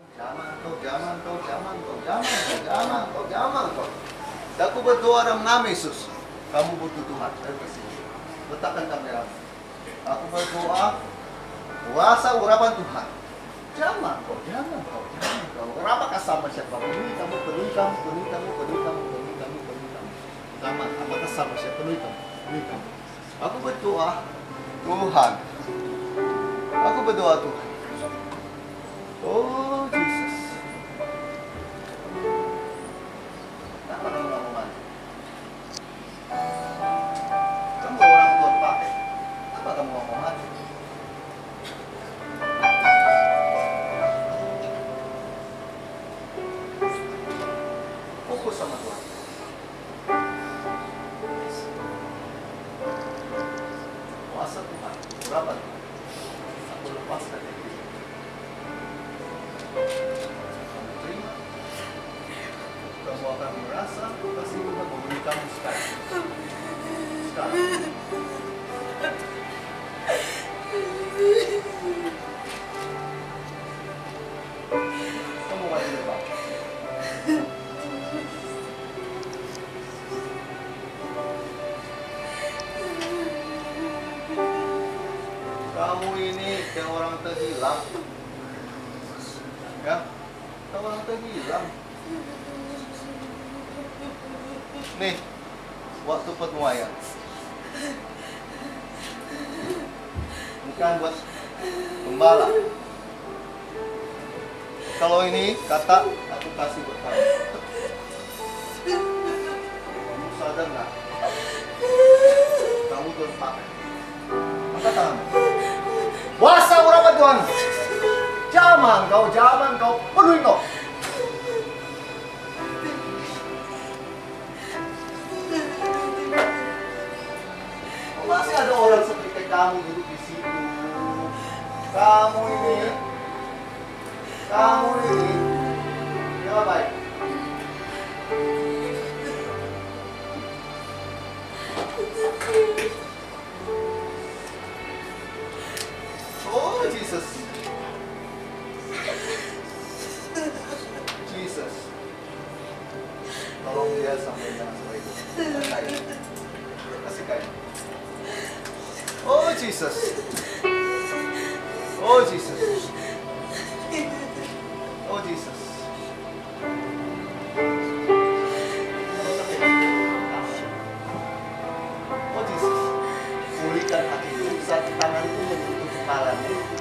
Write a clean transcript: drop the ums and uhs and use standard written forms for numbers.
Jangan kau. Aku berdoa dalam nama Yesus. Kamu butuh Tuhan. Ayo ke sini. Letakkan kamera. Aku berdoa kuasa urapan Tuhan. Jangan kau. Urapan sama siapa? Penuhi kamu. Sama apakah sama siapa? Penuhi kamu. Aku berdoa Tuhan. Aku berdoa Tuhan. Oh Jesus. Kenapa kamu nggak mau mandi? Kamu orang Tuhan pakai. Kenapa kamu nggak mau mandi? Fokus sama Tuhan. Kuasa Tuhan, berapa Tuhan? Aku lepaskan dari diri. Kamu terima. Kamu akan merasa kasih Tuhan memberi kamu sekarang. Kamu wajib lepas. Kamu ini kayak orang terhilang. Ya, kayak orang terhilang. Nih, waktu penuaian. Bukan buat gembala. Kalau ini kata aku kasih buat kamu. Kamu sadar nggak? Kamu Tuhan pakai. Angkat tangan. Kuasa urapan Tuhan. Jangan kau penuhi kau. Masih ada orang seperti kamu duduk di situ. Kamu ini ya baik. Oh Jesus. Tolong dia sampai jangan sampai itu. Kasih kain. Oh Jesus. Oh Jesus. Oh Jesus. Oh Jesus. Pulihkan hatiku saat tanganku menyentuh kepalamu.